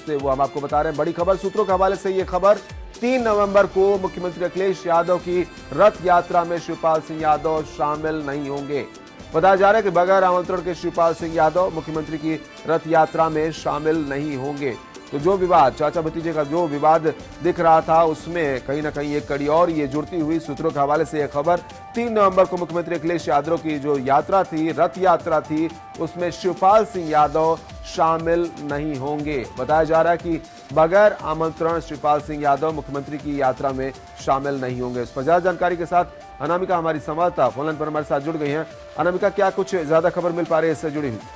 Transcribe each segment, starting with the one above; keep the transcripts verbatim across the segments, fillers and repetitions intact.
पहुंचते वो हम आपको बता रहे हैं। बड़ी खबर सूत्रों के हवाले से, ये खबर तीन नवंबर को मुख्यमंत्री अखिलेश यादव की रथ यात्रा में शिवपाल सिंह यादव शामिल नहीं होंगे। बताया जा रहा है कि बगैर आमंत्रण के शिवपाल सिंह यादव मुख्यमंत्री की रथ यात्रा में शामिल नहीं होंगे। तो जो विवाद, चाचा भतीजे का जो विवाद दिख रहा था, उसमें कहीं ना कहीं एक कड़ी और ये जुड़ती हुई सूत्रों के हवाले से यह खबर, तीन नवंबर को मुख्यमंत्री अखिलेश यादव की जो यात्रा थी, रथ यात्रा थी, उसमें शिवपाल सिंह यादव शामिल नहीं होंगे। बताया जा रहा है कि बगैर आमंत्रण शिवपाल सिंह यादव मुख्यमंत्री की यात्रा में शामिल नहीं होंगे। इस पर ज्यादा जानकारी के साथ अनामिका हमारी संवाददाता फोन लाइन पर हमारे साथ जुड़ गई हैं। अनामिका, क्या कुछ ज्यादा खबर मिल पा रही है इससे जुड़ी हुई?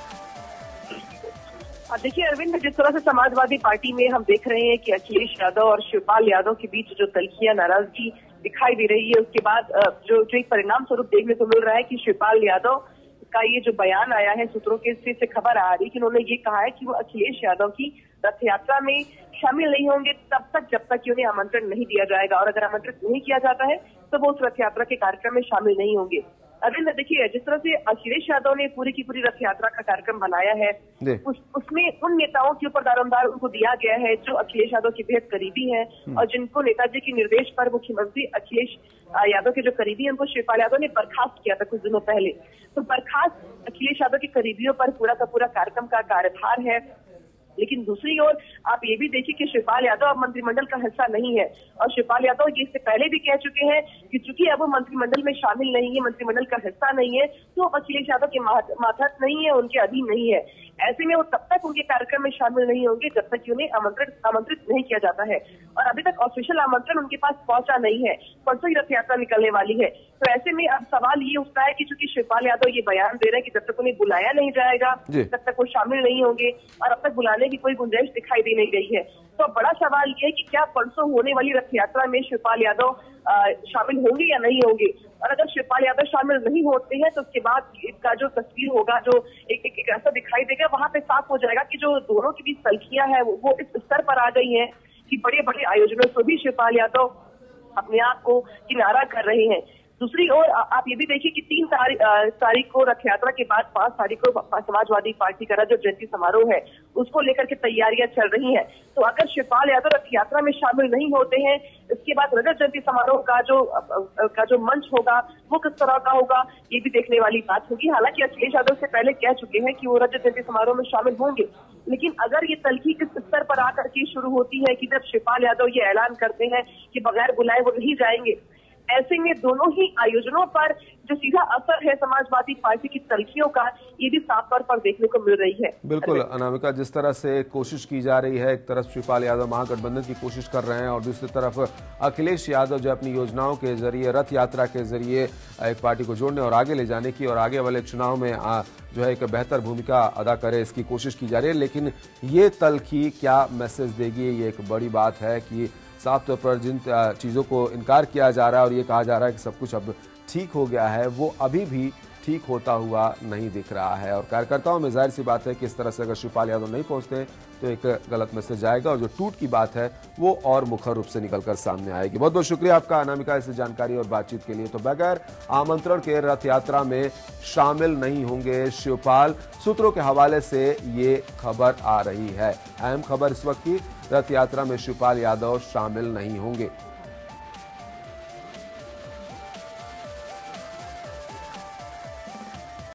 देखिए अरविंद, जिस तरह से समाजवादी पार्टी में हम देख रहे हैं कि अखिलेश यादव और शिवपाल यादव के बीच जो तल्खियां, नाराजगी दिखाई दे रही है, उसके बाद जो जो एक परिणाम स्वरूप देखने को मिल रहा है कि शिवपाल यादव का ये जो बयान आया है, सूत्रों के से खबर आ रही है कि उन्होंने ये कहा है कि वो अखिलेश यादव की रथ यात्रा में शामिल नहीं होंगे तब तक जब तक कि उन्हें आमंत्रण नहीं दिया जाएगा, और अगर आमंत्रित नहीं किया जाता है तो वो उस रथ यात्रा के कार्यक्रम में शामिल नहीं होंगे। अरविंद, देखिए जिस तरह से अखिलेश यादव ने पूरी की पूरी रथ यात्रा का कार्यक्रम बनाया है, उस, उसमें उन नेताओं के ऊपर दारोमदार उनको दिया गया है जो अखिलेश यादव के बेहद करीबी हैं और जिनको नेताजी के निर्देश पर मुख्यमंत्री अखिलेश यादव के जो करीबी हैं उनको शिवपाल यादव ने बर्खास्त किया था कुछ दिनों पहले। तो बर्खास्त अखिलेश यादव के करीबियों पर पूरा का पूरा कार्यक्रम का कार्यभार है। लेकिन दूसरी ओर आप ये भी देखिए कि शिवपाल यादव अब मंत्रिमंडल का हिस्सा नहीं है, और शिवपाल यादव ये इससे पहले भी कह चुके हैं कि चूंकि अब वो मंत्रिमंडल में शामिल नहीं है, मंत्रिमंडल का हिस्सा नहीं है, तो अखिलेश यादव के मातहत नहीं है, उनके अधीन नहीं है। ऐसे में वो तब तक उनके कार्यक्रम में शामिल नहीं होंगे जब तक कि उन्हें आमंत्रित आमंत्रित नहीं किया जाता है, और अभी तक ऑफिशियल आमंत्रण उनके पास पहुंचा नहीं है। परसों ही रथ यात्रा निकलने वाली है। तो ऐसे में अब सवाल ये उठता है कि चूंकि शिवपाल यादव ये बयान दे रहे हैं कि जब तक उन्हें बुलाया नहीं जाएगा तब तक वो शामिल नहीं होंगे, और अब तक बुलाने की कोई गुंजाइश दिखाई दे नहीं रही है। तो बड़ा सवाल ये है कि क्या परसों होने वाली रथ यात्रा में शिवपाल यादव शामिल होंगे या नहीं होंगे, और अगर शिवपाल यादव शामिल नहीं होते हैं तो उसके बाद इसका जो तस्वीर होगा, जो एक, एक, एक ऐसा दिखाई देगा, वहां पे साफ हो जाएगा कि जो दोनों की भी तल्खियां हैं वो, वो इस स्तर पर आ गई हैं कि बड़े बड़े आयोजनों से भी शिवपाल यादव अपने आप को किनारा कर रहे हैं। दूसरी ओर आप ये भी देखिए कि तीन तारीख को रथ यात्रा के बाद पांच तारीख को समाजवादी पार्टी का रजत जयंती समारोह है, उसको लेकर के तैयारियां चल रही हैं। तो अगर शिवपाल यादव रथ यात्रा में शामिल नहीं होते हैं, इसके बाद रजत जयंती समारोह का जो का जो मंच होगा वो किस तरह का होगा, ये भी देखने वाली बात होगी। हालांकि अखिलेश यादव से पहले कह चुके हैं कि वो रजत जयंती समारोह में शामिल होंगे, लेकिन अगर ये तल्खी किस स्तर पर आकर के शुरू होती है कि जब शिवपाल यादव ये ऐलान करते हैं कि बगैर बुलाए वो नहीं जाएंगे, ऐसे में दोनों ही आयोजनों पर जो सीधा असर है समाजवादी पार्टी की तल्खियों का, ये भी साफ तौर पर देखने को मिल रही है। बिल्कुल अनामिका, जिस तरह से कोशिश की जा रही है, एक तरफ शिवपाल यादव महागठबंधन की कोशिश कर रहे हैं और दूसरी तरफ अखिलेश यादव जो अपनी योजनाओं के जरिए, रथ यात्रा के जरिए एक पार्टी को जोड़ने और आगे ले जाने की और आगे वाले चुनाव में आ, जो है एक बेहतर भूमिका अदा करे, इसकी कोशिश की जा रही है। लेकिन ये तल्खी क्या मैसेज देगी, ये एक बड़ी बात है कि साफ तौर पर जिन चीज़ों को इनकार किया जा रहा है और ये कहा जा रहा है कि सब कुछ अब ठीक हो गया है, वो अभी भी ठीक होता हुआ नहीं दिख रहा है। और कार्यकर्ताओं में जाहिर सी बात है कि इस तरह से अगर शिवपाल यादव नहीं पहुंचते तो एक गलत मैसेज आएगा और जो टूट की बात है वो और मुखर रूप से निकलकर सामने आएगी। बहुत बहुत शुक्रिया आपका अनामिका इस जानकारी और बातचीत के लिए। तो बगैर आमंत्रण के रथ यात्रा में शामिल नहीं होंगे शिवपाल, सूत्रों के हवाले से ये खबर आ रही है। अहम खबर इस वक्त की, रथ यात्रा में शिवपाल यादव शामिल नहीं होंगे।